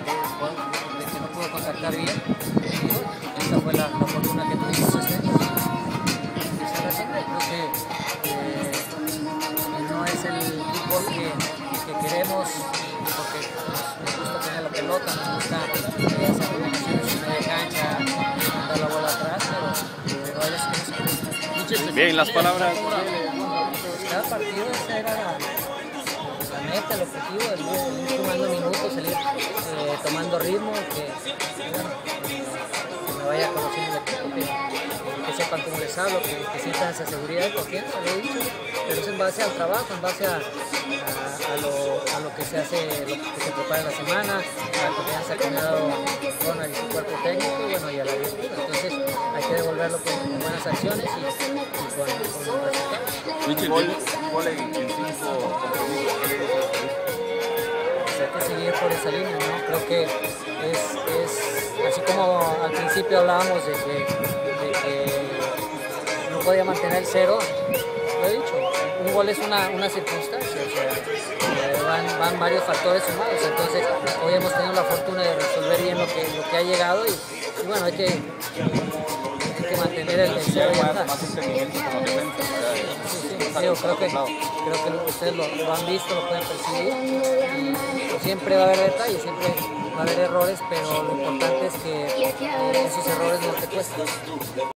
que no pudo contactar bien. Esta fue la fortuna que tuvimos este año. Creo que no es el equipo que queremos, porque nos gusta tener la pelota, nos gusta hacer combinaciones en media cancha, mandar la bola atrás, pero hay veces que no se puede. Bien, las palabras. Cada partido esa era la meta, el objetivo, el ir sumando minutos, el ir tomando ritmo, que me vaya conociendo el equipo, que sepan cómo les hablo, que sientan esa seguridad y confianza, lo he dicho, pero es en base al trabajo, en base a lo que se hace, lo que se prepara en la semana, a la confianza que me ha dado Ronald y su cuerpo técnico, y bueno, y a la virtud. Entonces hay que devolverlo con buenas acciones y con resultados. Michel, gol en 5 compromisos. Hay que seguir por esa línea, ¿no? Creo que es así como al principio hablábamos de que no podía mantener el cero, lo he dicho, un gol es una circunstancia, o sea, van varios factores sumados, entonces hoy hemos tenido la fortuna de resolver bien lo que ha llegado y bueno, hay que mantener el cero y atrás. Creo que ustedes lo han visto, lo pueden percibir y siempre va a haber detalles, siempre va a haber errores, pero lo importante es que esos errores no te cuestan.